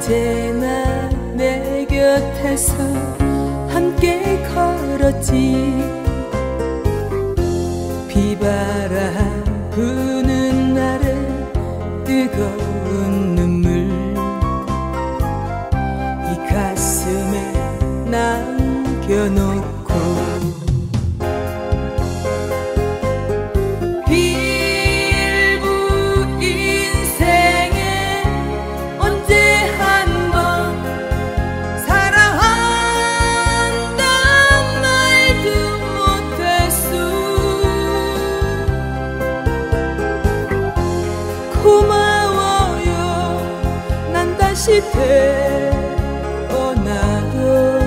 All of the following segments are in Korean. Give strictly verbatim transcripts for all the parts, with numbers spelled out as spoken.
언제나 내 곁에서 함께 걸었지. 비바람 부는 날에 뜨거운 눈물 이 가슴에 남겨놓고 고마워요. 난 다시 태어나도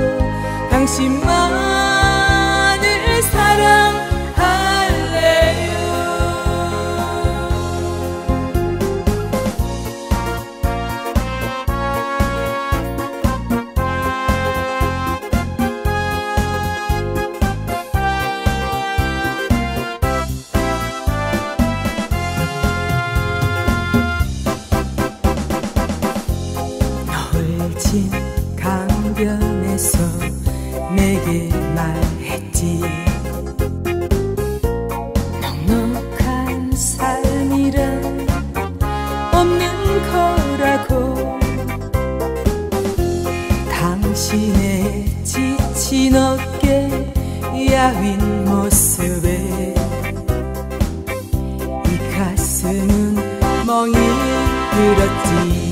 당신만을 사랑할래요. 진 강변에서 내게 말했지. 넉넉한 삶이란 없는 거라고. 당신의 지친 어깨 야윈 모습에 이 가슴은 멍이 들었지.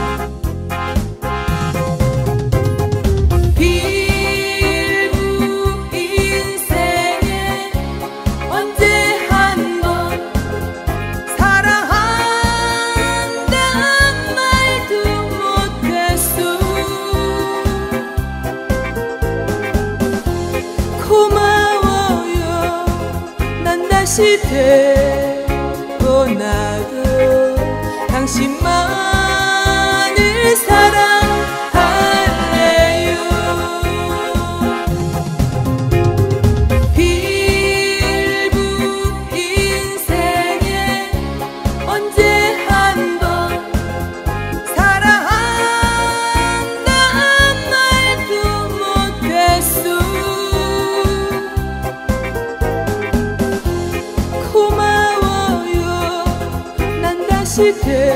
고마워요. 난 다시 태어나도 당신만을 사랑할래요. 빌부 인생에 언제 한 번 사랑한단 말도 못했어. 고마워요. 난 다시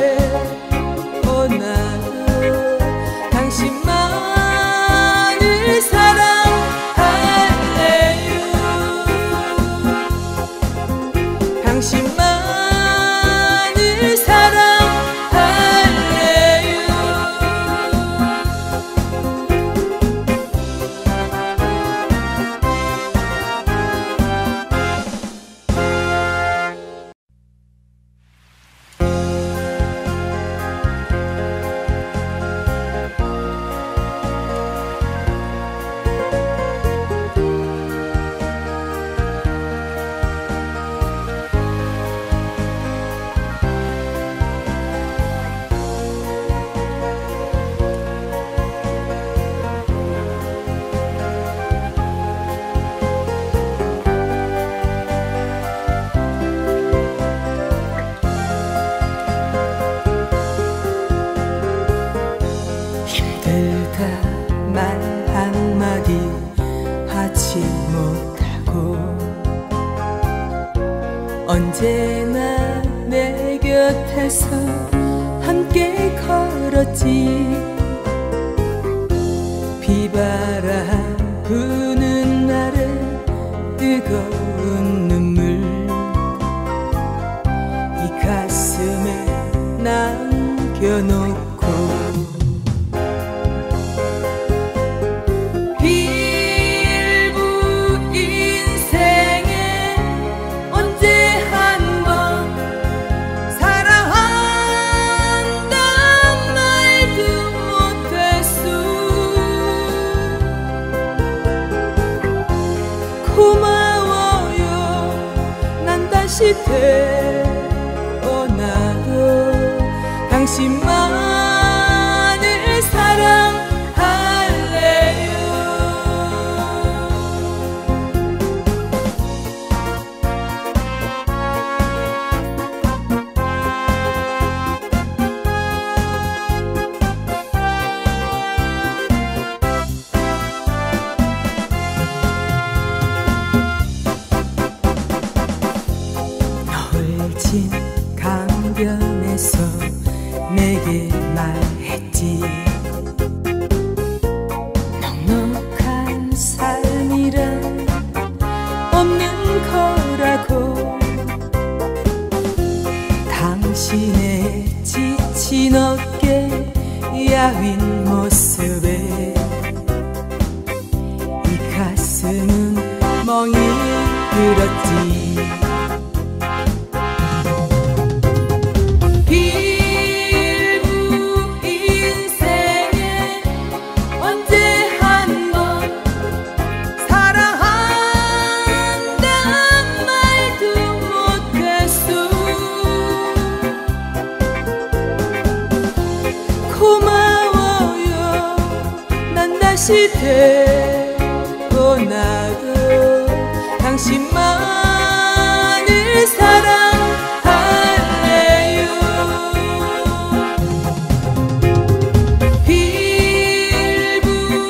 태어나도 당신만을 사랑할래요. 당신만을 사랑할래요. 힘들다 말 한마디 하지 못하고 언제나 내 곁에서 함께 걸었지. 비바람 부는 날에 뜨거운 눈물 이 가슴에 남겨놓고 고마워요. 난 다시 태어나도 당신만을 사랑할래요. 야윈 모습에 이 가슴은 멍이 들었지. 일부 인생에 언제 한번 사랑한단 말도 못했어. 고마워요. 난 다시 태어나도 당신만을 사랑할래요. 일부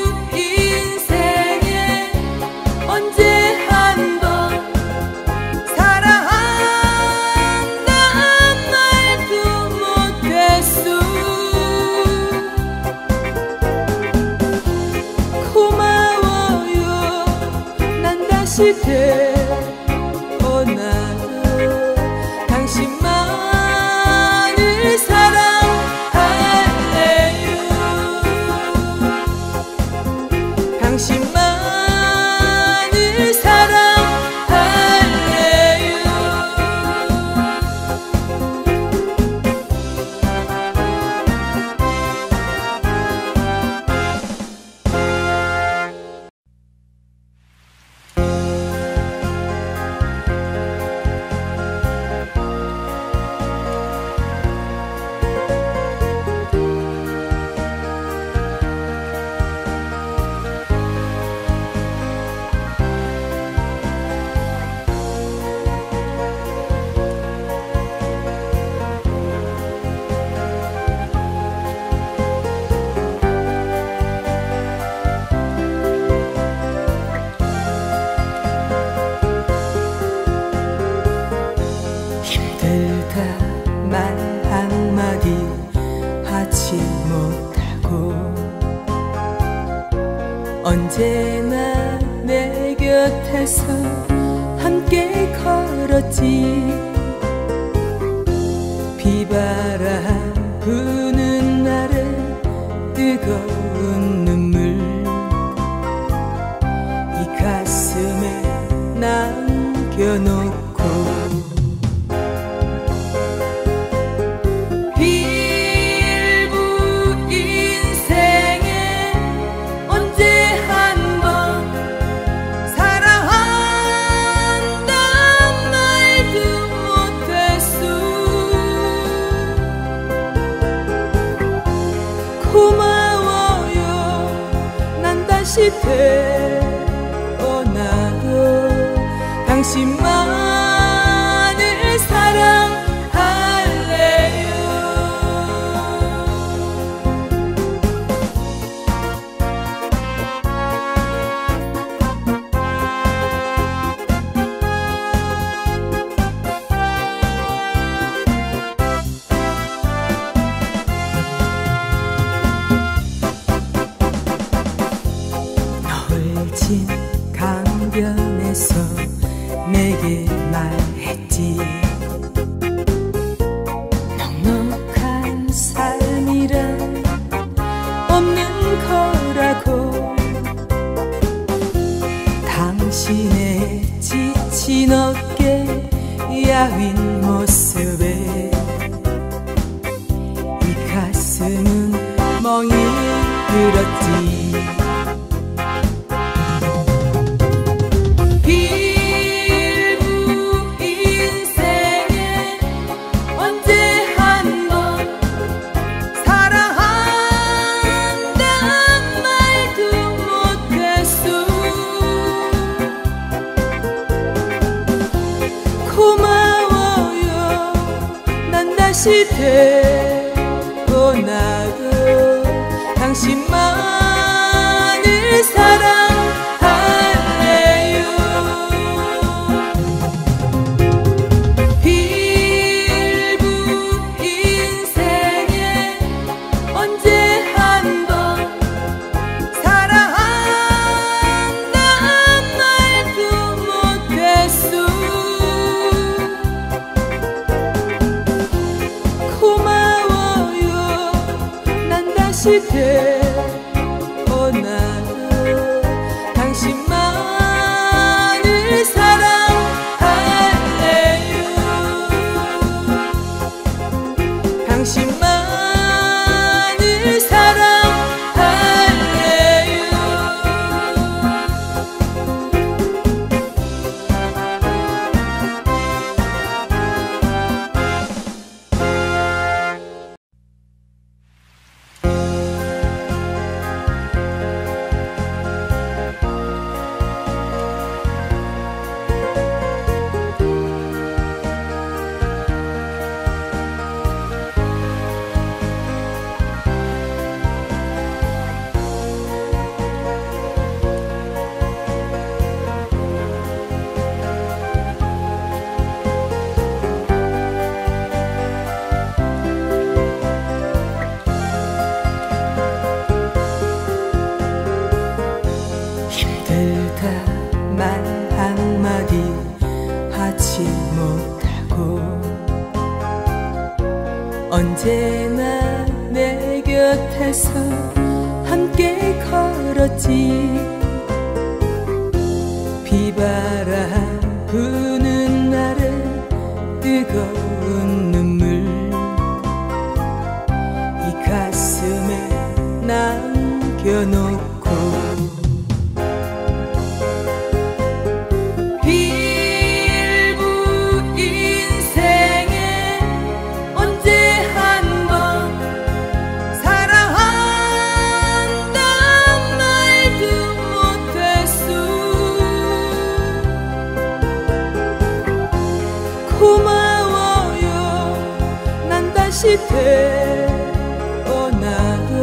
인생에 언제 한번 사랑한단 말도 못했어. 고마워요. 난 다시 태어나도 당신만을 사랑할래요. 당신만을 사랑할래요. 힘들다 말 한마디 하지 못하고 언제나 내 곁에서 함께 걸었지. 비바람 부는 날의 뜨거운 눈물 이 가슴에 남겨놓고 고마워요. 난 다시 태어나도 당신만을 사랑할래요. 진 강변에서 내게 말했지. 넉넉한 삶이란 없는 거라고. 당신의 지친 어깨 야윈 모습에 이 가슴은 멍이 들었지. 고마워요. 난 다시 태어나도 당신만을 사랑할래요. 일부 인생에 언제 한번 사랑한단 말도 못했어. 고마워요. 난 다시 다시 태어나도 당신만을 사랑할래요. 당신만을 사랑할래요. 힘들다 말 한마디 하지 못하고 언제나 내 곁에서 함께 걸었지. 비바람 부는 날의 뜨거운 눈물 이 가슴에 남겨놓고 고마워요. 난 다시 태어나도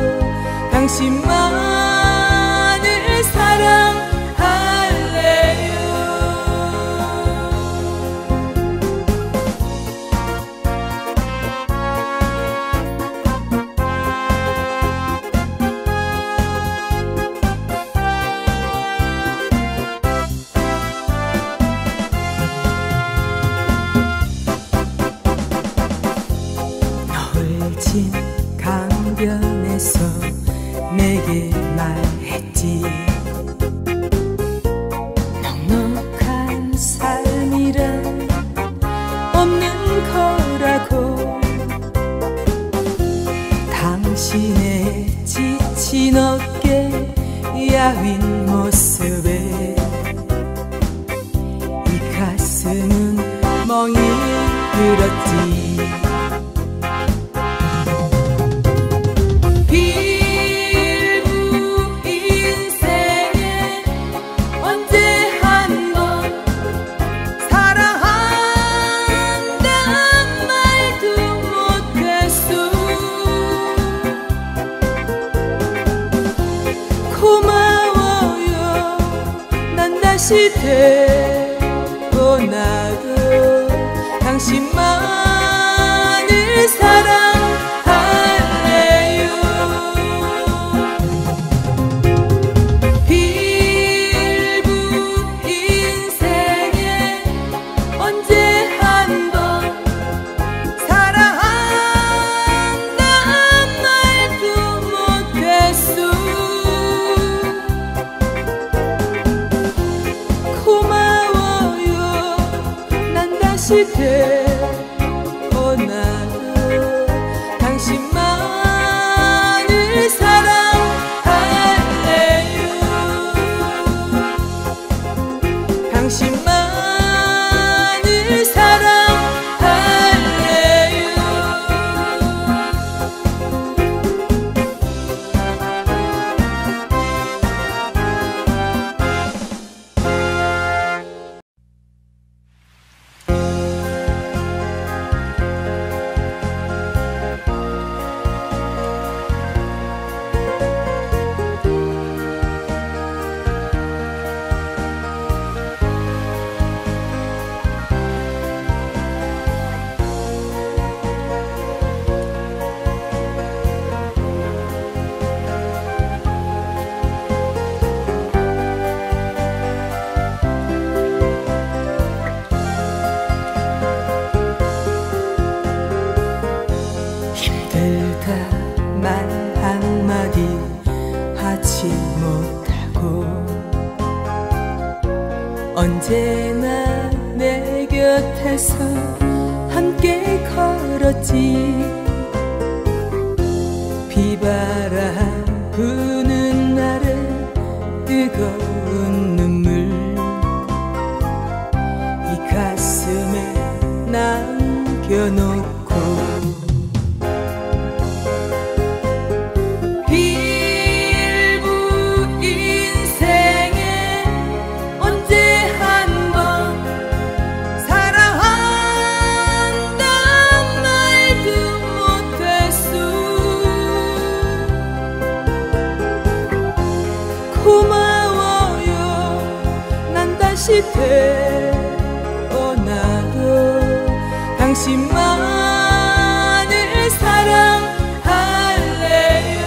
당신만을 사랑할래요. 진 강변에서 내게 말했지. 넉넉한 삶이란 없는 거라고. 당신의 지친 어깨 야윈 모습에 이 가슴은 멍이 들었지. 고마워요. 난 다시 태어나도 당신만을 사랑할래요. 빌부 인생에 언제 한 번 사랑한다는 말도 못했어. 고마워요. 난 다시 태어나도 당신만을 사랑할래요. 당신만을 사랑할래요. 하지 못하고 언제나 내 곁에서 함께 걸었지. 비바람 부는 날에 뜨거운 눈물 이 가슴에 남겨놓고 고마워요. 난 다시 태어나도 당신만을 사랑할래요.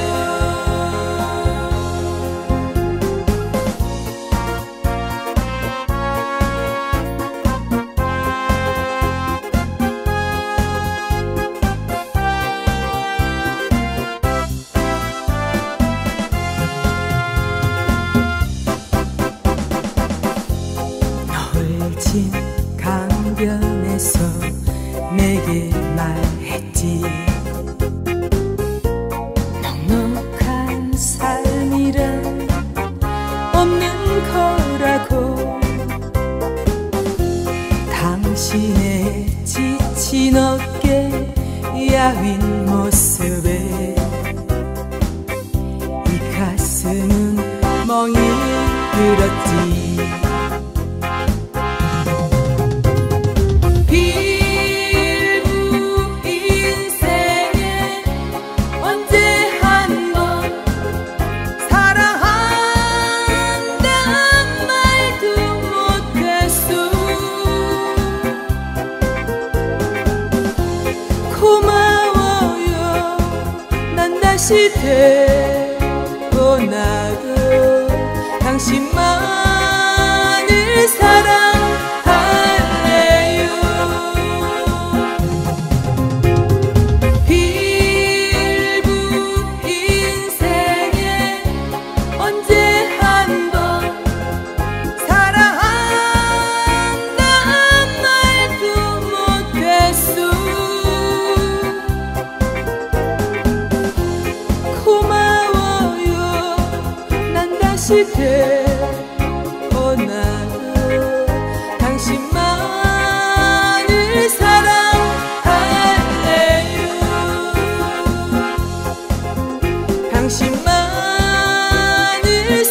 진 강변에서 내게 말했지. 넉넉한 삶이란 없는 거라고. 당신의 지친 어깨 야윈 모습에 이 가슴은 멍이 들었지. 고마워요. 난 다시 태어나도 당신만을 사랑할래요. 빌부 인생에 언제 한 번 사랑한단 말도 못했어. 고마워요. 난 다시 태어나도 당신만을 사랑할래요. 당신만을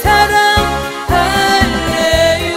사랑할래요.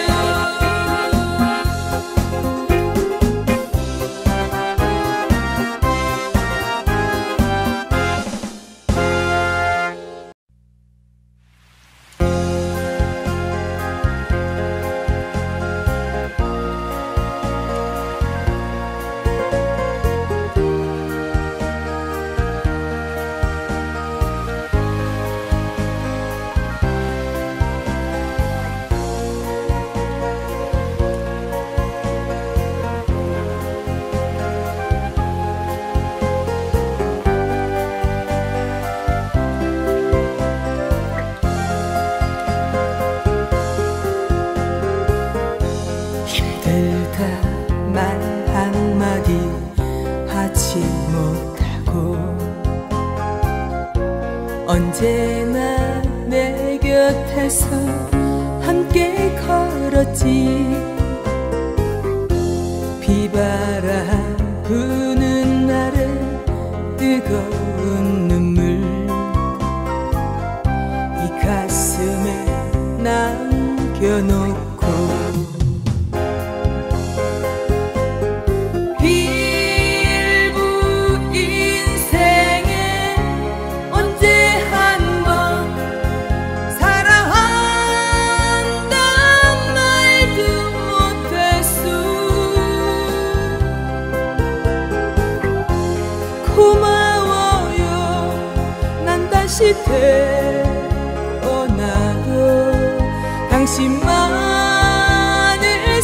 힘들다 말 한마디 하지 못하고 언제나 내 곁에서 함께 걸었지. 비바람 부는 날에 뜨거운 눈물 이 가슴에 남겨놓고 고마워요. 난 다시 태어나도 당신만을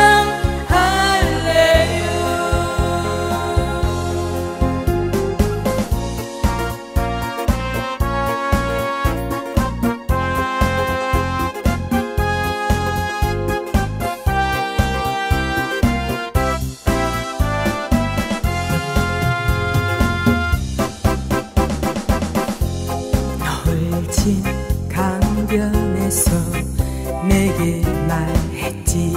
사랑할래요. 멀진 강변에서 내게 말했지.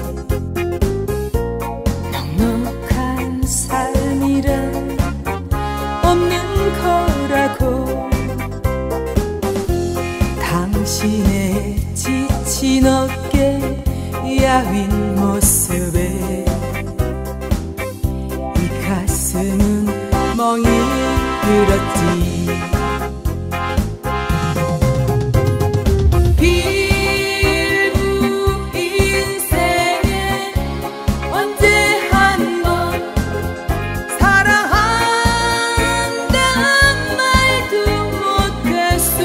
넉넉한 삶이란 없는 거라고. 당신의 지친 어깨 야윈 모습에 이 가슴은 멍이 들었지. 일부 인생에 언제 한 번 사랑한단 말도 못했어.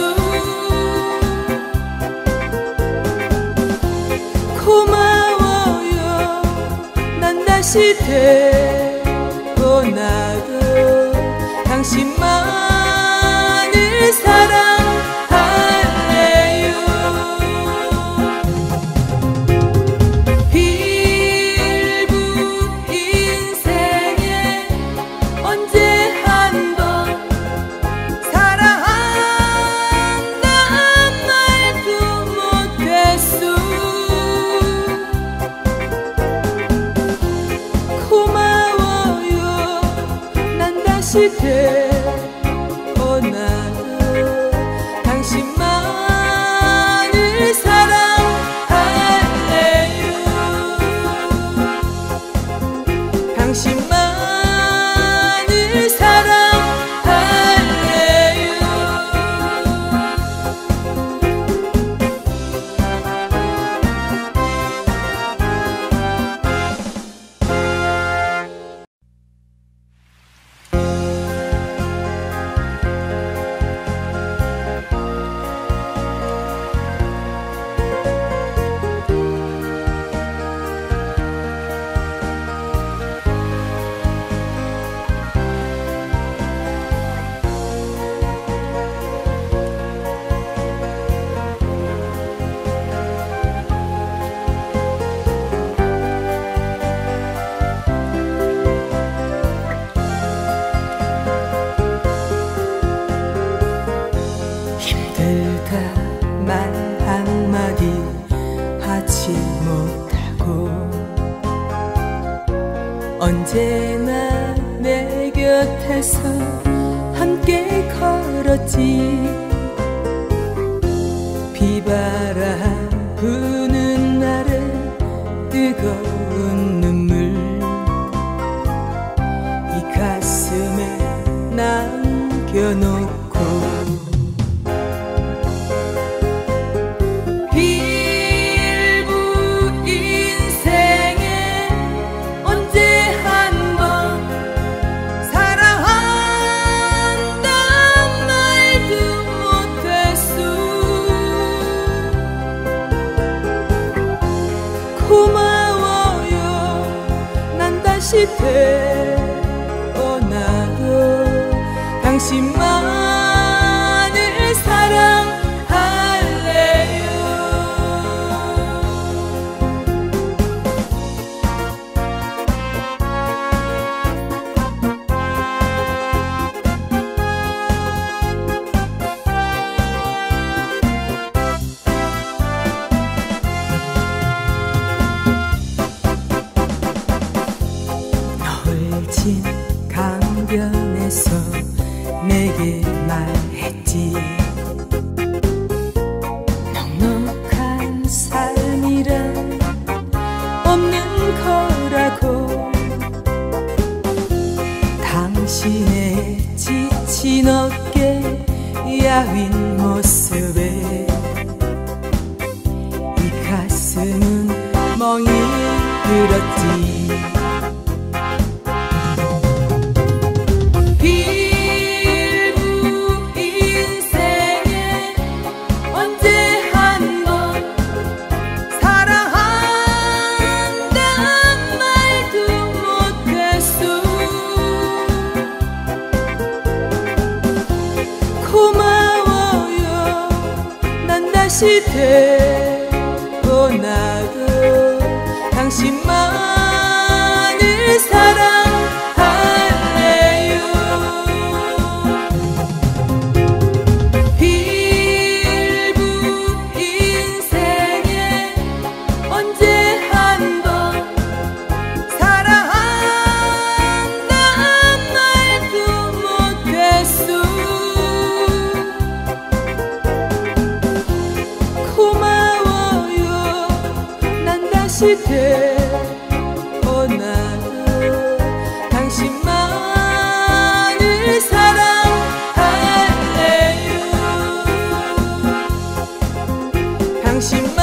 고마워요. 난 다시 태어나도 당신만을 사랑할래요. 일부 인생에 언제 한 번 사랑한단 말도 못했어. 고마워요. 난 다시 태어나도 당신만을 사랑할래요. 당신만을 사랑할래요. 힘들다 말 한마디 하지 못하고 언제나 내 곁에서 함께 걸었지. 비바람 부는 날에 뜨거운 눈물 이 가슴에 남겨놓고 고마워요. 난 다시 태어나도 당신만을 사랑할래요. 멀진 강변에서 내게 말했지. 넉넉한 삶이란 없는 거라고. 당신의 지친 어깨 야윈 모습에 이 가슴은 멍이 들었지. 고마워요. 난 다시 태어나도 당신만을 사랑할래요. 다시 태어나도 당신만을 사랑할래요. 당신만